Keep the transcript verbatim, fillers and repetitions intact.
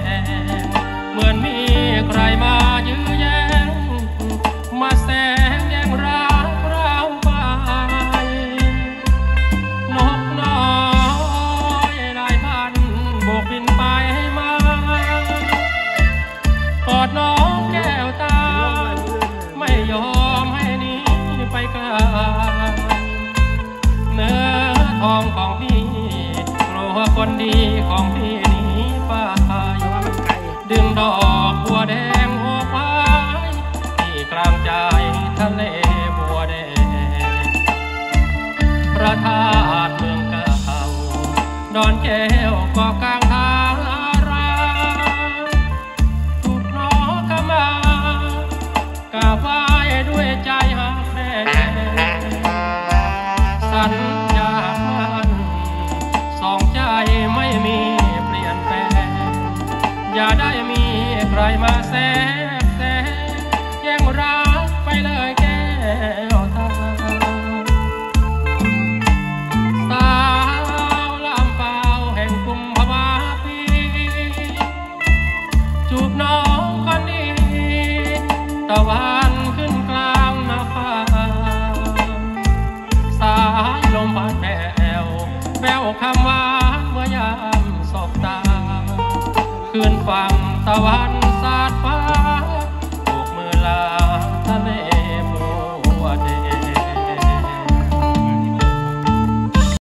งเหมือนมีใครมายื้อแย่งมาแซงแย่งรักเราไปนกน้อยลายพันโบกบินไปมากอดน้องแก้วตาไม่ยอมให้หนีไปไกลเนื้อทองของพี่กลัวคนดีของพี่หนีไปดึงดอกบัวแดงหัวไม้ที่กลางใจทะเลบัวแดงพระธาตุเมืองเก่าดอนแก้วก็กลางทางอาราถูกน้องขมากราบไหว้ด้วยใจหาแฟนสัญญามันสองใจไม่มีเปลี่ยนแปลงอย่าได้มีใครมาแทรกแซงแย่งรักไปเลยแก้วตาสาวลำเปล่าแห่งกุมภาวะปีจูบน้องคนดีตะวันขึ้นกลางหน้าฟ้าสายลมพัดแผ่วแววคำหวานเมื่อยามสบตาคืนฝั่งตะวันสาด